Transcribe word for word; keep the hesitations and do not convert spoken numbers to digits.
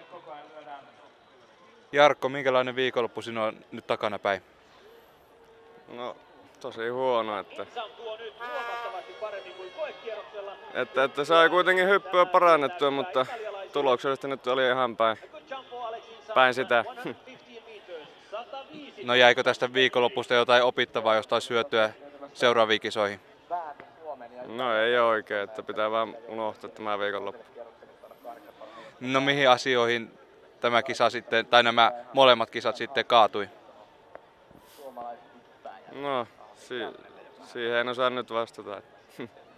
Jarkko, minkälainen viikonloppu sinua on nyt takana päin? No, tosi huono, että, että, että sai kuitenkin hyppyä parannettua, mutta tuloksellisesti nyt oli ihan päin, päin sitä. No jäikö tästä viikonlopusta jotain opittavaa, josta olisi hyötyä seuraaviin kisoihin? No ei oikein, että pitää vaan unohtaa tämä viikonloppu. No mihin asioihin tämä kisa sitten, tai nämä molemmat kisat sitten kaatui? No, si siihen en osaa nyt vastata.